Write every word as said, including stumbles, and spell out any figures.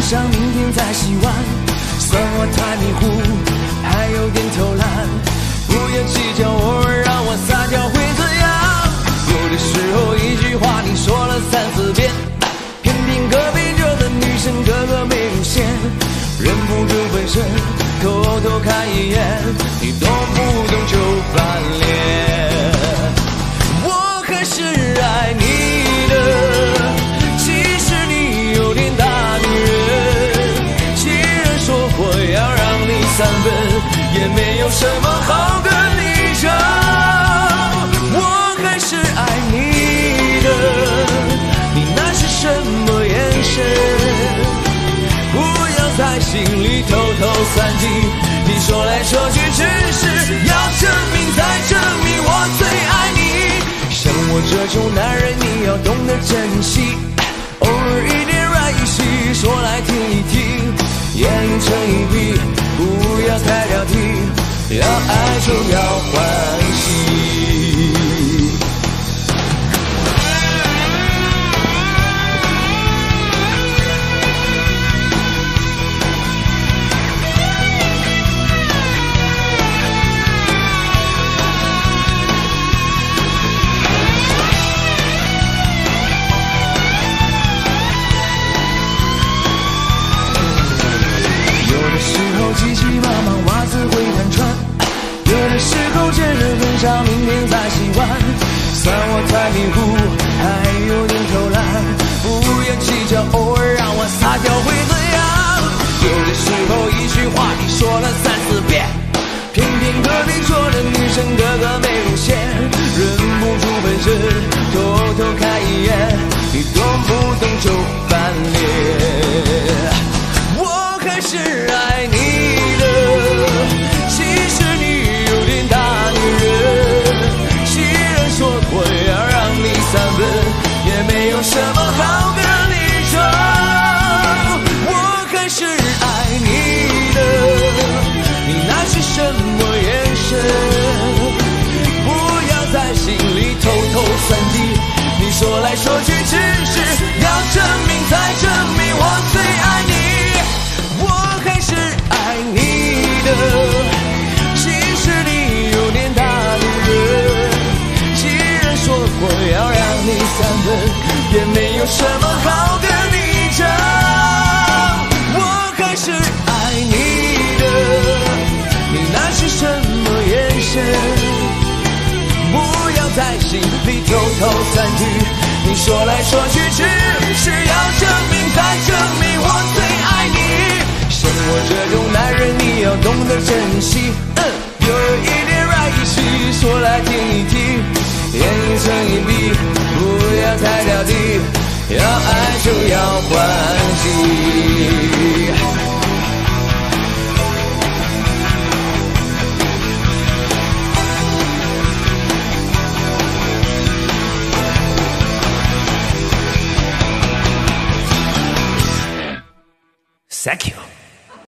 上明天再洗碗，算我太迷糊，还有点偷懒。不要计较，偶尔让我撒娇会怎样？有的时候一句话你说了三四遍，偏偏隔壁桌的女生个个没路线，忍不住回身偷偷看一眼，你动不动就翻脸。我还是爱你的，其实你有点大女人。既然说过要让你三分，也没有什么好跟你争。我还是爱你的，你那是什么眼神？不要在心里偷偷算计，你说来说去只是要证明再证明我最爱你。像我这种男人你要懂得珍惜，偶尔一点软语气说来听一听，言语成一笔，不要太挑剔，要爱就要欢喜。急急忙忙袜子会难穿，有的时候见人很少，明天再洗碗，算我太迷糊，还有点偷懒。不要计较，偶尔让我撒娇会怎样？有的时候一句话你说了三四遍，偏偏隔壁桌的女生个个没路线，忍不住回身偷偷看一眼，你动不动就翻脸。我还是爱你，也没有什么好跟你争。我还是爱你的，你那是什么眼神？不要在心里偷偷算计，你说来说去只是要证明再证明我最爱你。我还是爱你的，其实你有点大女人，既然说过要让你三分，也没有什么好跟你争。我还是爱你的，你那是什么眼神？不要在心里偷偷算计，你说来说去只是要证明再证明我最爱你。像我这种男人你要懂得珍惜，嗯，有一点软语气说来听一听，言语成一笔，不要太挑剔，要爱就要欢喜。